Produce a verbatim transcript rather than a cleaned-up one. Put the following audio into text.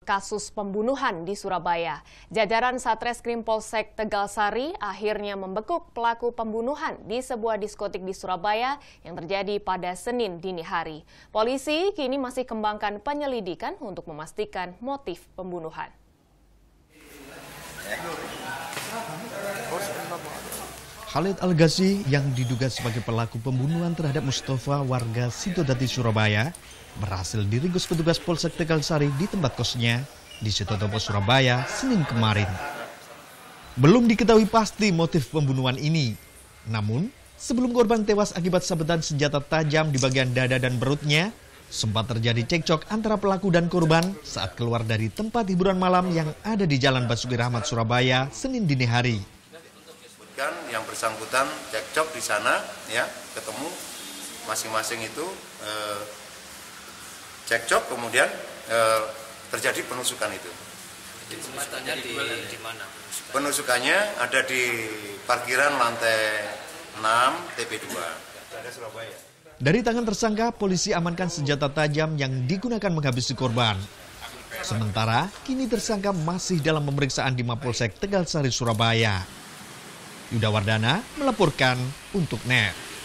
kasus pembunuhan di Surabaya. Jajaran Satreskrim Polsek Tegalsari akhirnya membekuk pelaku pembunuhan di sebuah diskotik di Surabaya yang terjadi pada Senin dini hari. Polisi kini masih kembangkan penyelidikan untuk memastikan motif pembunuhan. Khalid Al-Ghazi yang diduga sebagai pelaku pembunuhan terhadap Mustafa warga Sitodadi, Surabaya berhasil diringkus petugas Polsek Tegalsari di tempat kosnya di Sitotopo, Surabaya, Senin kemarin. Belum diketahui pasti motif pembunuhan ini. Namun, sebelum korban tewas akibat sabetan senjata tajam di bagian dada dan perutnya, sempat terjadi cekcok antara pelaku dan korban saat keluar dari tempat hiburan malam yang ada di Jalan Basuki Rahmat, Surabaya, Senin dini hari. Kan yang bersangkutan cekcok di sana, ya, ketemu masing-masing itu eh, cekcok, kemudian eh, terjadi penusukan itu. Penusukannya di, di mana? Penusukan? Penusukannya ada di parkiran lantai enam T P dua. Ada Surabaya. Dari tangan tersangka, polisi amankan senjata tajam yang digunakan menghabisi korban. Sementara, kini tersangka masih dalam pemeriksaan di Mapolsek Tegalsari, Surabaya. Yuda Wardana melaporkan untuk N E T.